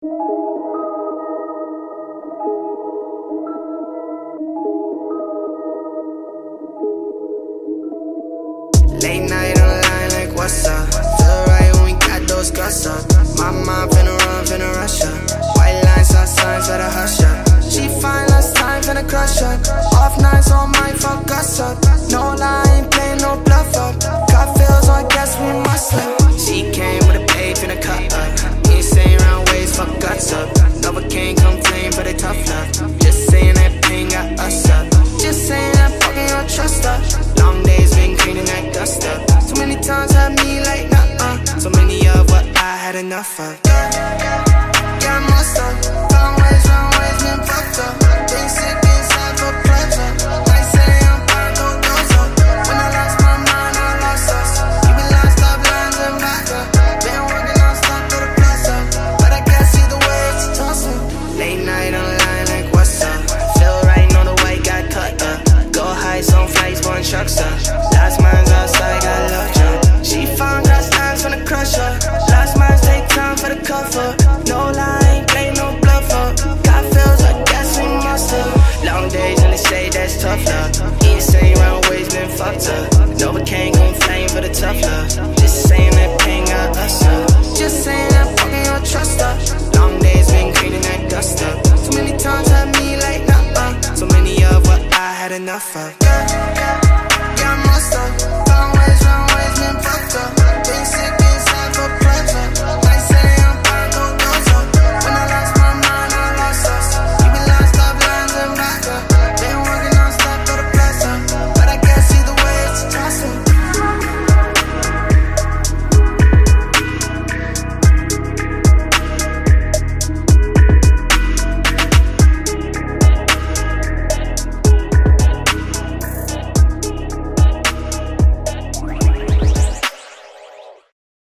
Late night online like what's up? Feel right when we got those guts up. My mind finna run, finna rush up. White lines, our signs, better hush up. She fine, last time, finna crush up. Off nights on my fuck us up. No lie, ain't playing no bluff up. Got feels, so I guess we must up. She came with a babe, finna cut up. Insane round ways, fuck guts up. Nova can't complain, but they tough love. Just saying that pain got us up. Just saying that fucking your trust up. Long days been cleaning that dust up. So many times had me like nah. So many of what I had enough of. Got my stuff. Long ways, been fucked up. Been sick inside for pleasure. I say I'm fine, no goes up. When I lost my mind, I lost us. You been lost up lines and back up. Been working on stuff to the plus up. But I can't see the way it's tossing. Late night online like what's up? Feel right on the white, got cut up. Go heights on flights, born trucks up. Last mine's outside, got love jump. She found got times from the crush up. Last mine's take time for the cover. No lie, ain't play no bluff up. Got feels, I guess we must have. Long days and they say that's tough love. Insane round ways been fucked up. Nova can't complain for the tough love. Just saying that pain got us up. Just saying that fucking your trust up. Long days been cleaning that dust up. So many times had me like nah. So many of what I had enough of.